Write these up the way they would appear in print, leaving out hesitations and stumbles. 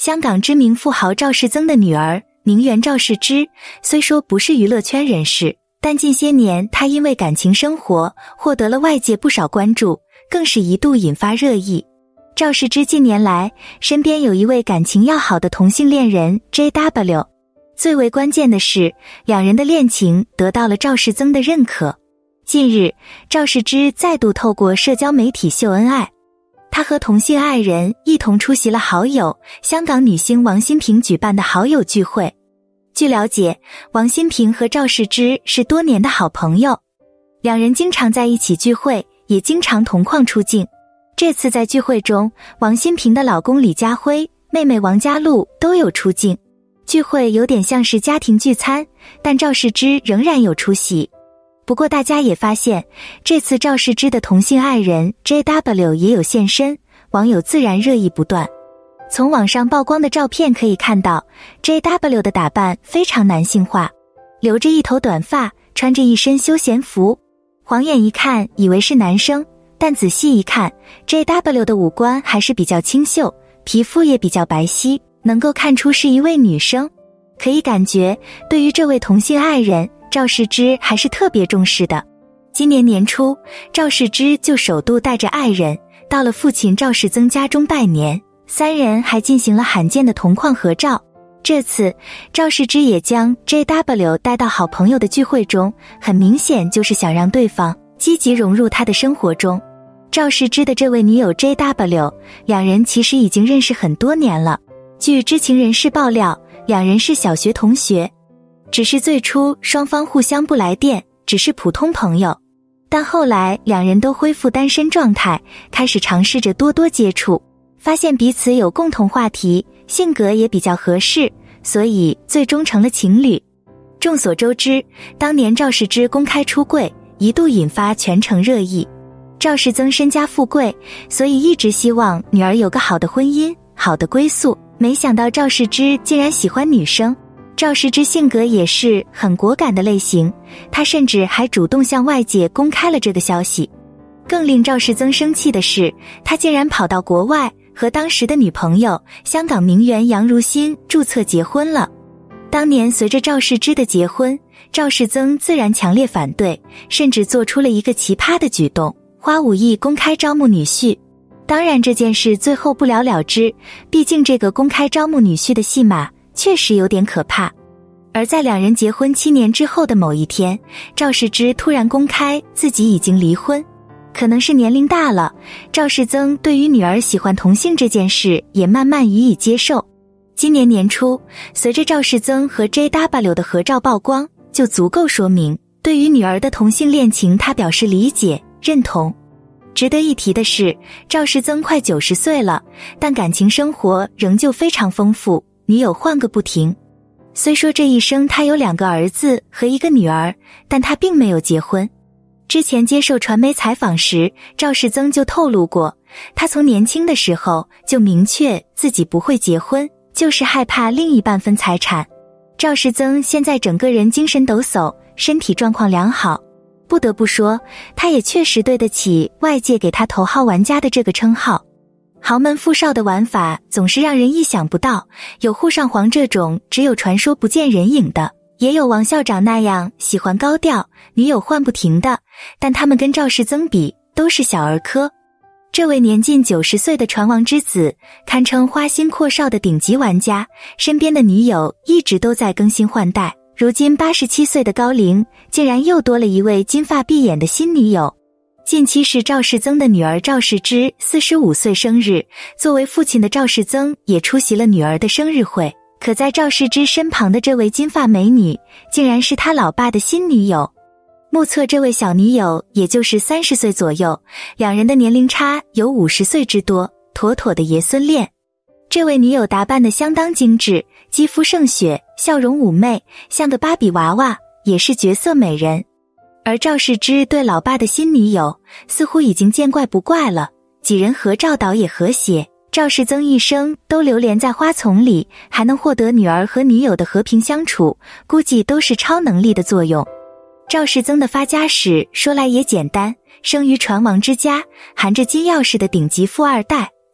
香港知名富豪赵世增的女儿，名媛赵世芝，虽说不是娱乐圈人士，但近些年她因为感情生活获得了外界不少关注，更是一度引发热议。赵世芝近年来身边有一位感情要好的同性恋人 JW， 最为关键的是两人的恋情得到了赵世增的认可。近日，赵世芝再度透过社交媒体秀恩爱，她和同性爱人一同出席了好友香港女星王馨平举办的好友聚会。据了解，王馨平和赵世芝是多年的好朋友，两人经常在一起聚会，也经常同框出镜。这次在聚会中，王馨平的老公李家辉、妹妹王嘉璐都有出镜。聚会有点像是家庭聚餐，但赵世芝仍然有出席。不过大家也发现，这次赵世芝的同性爱人 JW 也有现身，网友自然热议不断。从网上曝光的照片可以看到， JW 的打扮非常男性化，留着一头短发，穿着一身休闲服。晃眼一看以为是男生，但仔细一看， JW 的五官还是比较清秀，皮肤也比较白皙，能够看出是一位女生。可以感觉对于这位同性爱人，赵世芝还是特别重视的。今年年初，赵世芝就首度带着爱人到了父亲赵世增家中拜年，三人还进行了罕见的同框合照。这次赵世芝也将 JW 带到好朋友的聚会中，很明显就是想让对方积极融入他的生活中。赵世芝的这位女友 JW， 两人其实已经认识很多年了。据知情人士爆料，两人是小学同学，只是最初双方互相不来电，只是普通朋友。但后来两人都恢复单身状态，开始尝试着多多接触，发现彼此有共同话题，性格也比较合适，所以最终成了情侣。众所周知，当年赵世芝公开出柜，一度引发全城热议。赵世增身家富贵，所以一直希望女儿有个好的婚姻，好的归宿，没想到赵世芝竟然喜欢女生。赵世芝性格也是很果敢的类型，她甚至还主动向外界公开了这个消息。更令赵世增生气的是，他竟然跑到国外和当时的女朋友香港名媛杨如欣注册结婚了。当年随着赵世芝的结婚，赵世增自然强烈反对，甚至做出了一个奇葩的举动，花5亿公开招募女婿。当然这件事最后不了了之，毕竟这个公开招募女婿的戏码确实有点可怕。而在两人结婚7年之后的某一天，赵世芝突然公开自己已经离婚。可能是年龄大了，赵世增对于女儿喜欢同性这件事也慢慢予以接受。今年年初，随着赵世增和 JW 的合照曝光，就足够说明对于女儿的同性恋情他表示理解认同。值得一提的是，赵世增快90岁了，但感情生活仍旧非常丰富，女友换个不停。虽说这一生他有2个儿子和1个女儿，但他并没有结婚。之前接受传媒采访时，赵世增就透露过，他从年轻的时候就明确自己不会结婚，就是害怕另一半分财产。赵世增现在整个人精神抖擞，身体状况良好，不得不说，他也确实对得起外界给他头号玩家的这个称号。豪门富少的玩法总是让人意想不到，有沪上皇这种只有传说不见人影的，也有王校长那样喜欢高调，女友换不停的，但他们跟赵世增比都是小儿科。这位年近90岁的传王之子，堪称花心阔少的顶级玩家，身边的女友一直都在更新换代，如今87岁的高龄，竟然又多了一位金发碧眼的新女友。近期是赵世增的女儿赵世芝45岁生日，作为父亲的赵世增也出席了女儿的生日会，可在赵世芝身旁的这位金发美女，竟然是他老爸的新女友。目测这位小女友也就是30岁左右，两人的年龄差有50岁之多，妥妥的爷孙恋。这位女友打扮得相当精致，肌肤胜雪，笑容妩媚，像个芭比娃娃，也是绝色美人。而赵世芝对老爸的新女友似乎已经见怪不怪了，几人合照倒也和谐，赵世增一生都流连在花丛里，还能获得女儿和女友的和平相处，估计都是超能力的作用。赵世增的发家史说来也简单，生于传王之家，含着金钥匙的顶级富二代，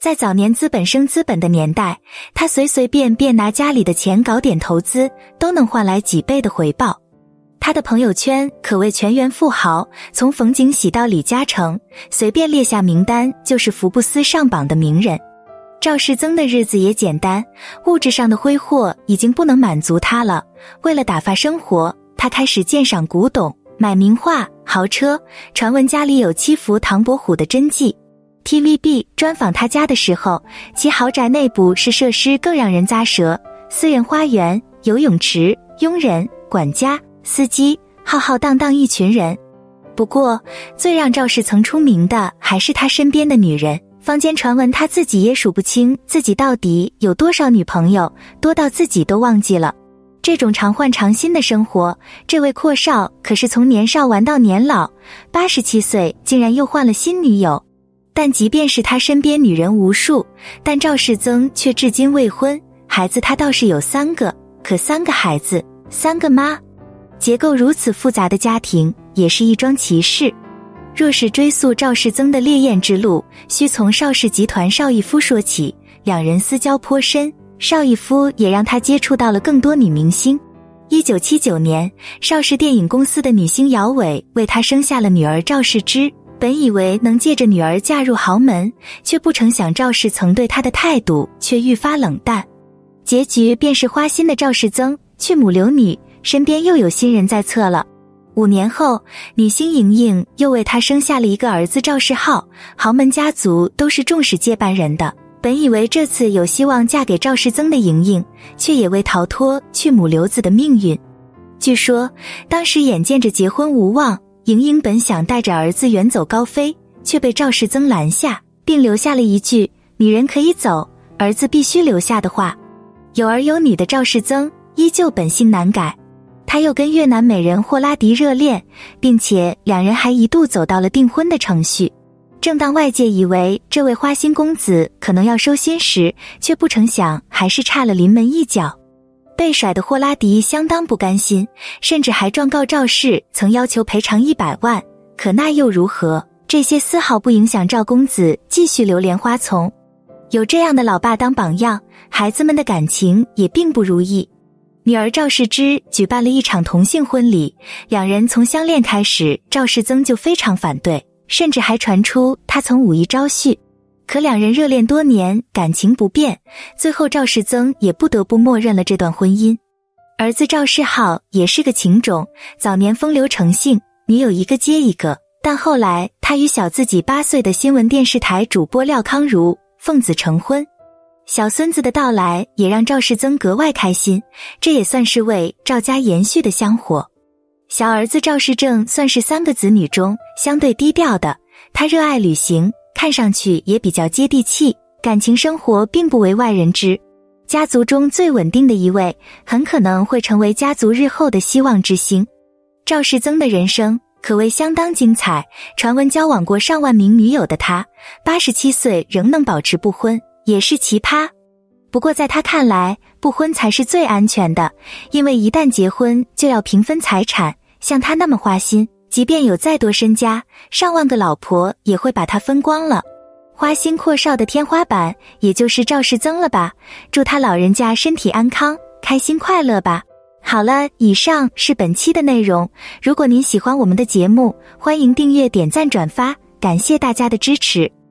在早年资本生资本的年代，他随随便便拿家里的钱搞点投资，都能换来几倍的回报。他的朋友圈可谓全员富豪，从冯景喜到李嘉诚，随便列下名单就是福布斯上榜的名人。赵世增的日子也简单，物质上的挥霍已经不能满足他了。为了打发生活，他开始鉴赏古董，买名画、豪车，传闻家里有7幅唐伯虎的真迹。TVB 专访他家的时候，其豪宅内部是设施更让人咂舌，私人花园、游泳池、佣人、管家、司机，浩浩荡荡一群人。不过，最让赵世曾出名的还是他身边的女人。坊间传闻他自己也数不清自己到底有多少女朋友，多到自己都忘记了。这种常换常新的生活，这位阔少可是从年少玩到年老，87岁竟然又换了新女友。但即便是他身边女人无数，但赵世增却至今未婚，孩子他倒是有3个，可3个孩子，3个妈，结构如此复杂的家庭也是一桩奇事。若是追溯赵世增的烈焰之路，需从邵氏集团邵逸夫说起。两人私交颇深，邵逸夫也让他接触到了更多女明星。1979年，邵氏电影公司的女星姚伟为他生下了女儿赵世芝。本以为能借着女儿嫁入豪门，却不成想赵氏曾对她的态度却愈发冷淡。结局便是花心的赵世增去母留女，身边又有新人在侧了。5年后，女星莹莹又为他生下了一个儿子赵世浩。豪门家族都是重视接班人的，本以为这次有希望嫁给赵世增的莹莹，却也未逃脱去母留子的命运。据说当时眼见着结婚无望，莹莹本想带着儿子远走高飞，却被赵世增拦下，并留下了一句女人可以走，儿子必须留下的话。有儿有女的赵世增依旧本性难改，他又跟越南美人霍拉迪热恋，并且两人还一度走到了订婚的程序。正当外界以为这位花心公子可能要收心时，却不成想还是差了临门一脚。被甩的霍拉迪相当不甘心，甚至还状告赵氏曾要求赔偿100万，可那又如何？这些丝毫不影响赵公子继续流连花丛。有这样的老爸当榜样，孩子们的感情也并不如意。女儿赵世芝举办了一场同性婚礼，两人从相恋开始，赵世增就非常反对，甚至还传出他曾武艺招婿。可两人热恋多年，感情不变，最后赵世增也不得不默认了这段婚姻。儿子赵世浩也是个情种，早年风流成性，女友一个接一个，但后来他与小自己8岁的新闻电视台主播廖康如奉子成婚。小孙子的到来也让赵世增格外开心，这也算是为赵家延续的香火。小儿子赵世正算是3个子女中相对低调的，他热爱旅行，看上去也比较接地气，感情生活并不为外人知。家族中最稳定的一位，很可能会成为家族日后的希望之星。赵世增的人生可谓相当精彩，传闻交往过上万名女友的他，87岁仍能保持不婚，也是奇葩。不过在他看来，不婚才是最安全的，因为一旦结婚就要平分财产，像他那么花心，即便有再多身家，上万个老婆也会把他分光了。花心阔少的天花板也就是赵世增了吧，祝他老人家身体安康，开心快乐吧。好了，以上是本期的内容，如果您喜欢我们的节目，欢迎订阅、点赞、转发，感谢大家的支持。